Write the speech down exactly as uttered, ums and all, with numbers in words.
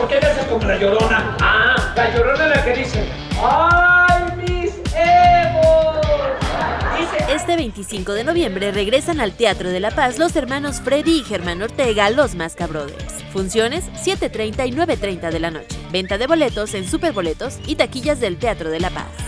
¿por qué me haces como la Llorona? Ah, la Llorona es la que dice, ¡ay, mis Evos! Dice... Este veinticinco de noviembre regresan al Teatro de la Paz los hermanos Freddy y Germán Ortega, los Masca Brothers. Funciones siete treinta y nueve treinta de la noche. Venta de boletos en Superboletos y taquillas del Teatro de la Paz.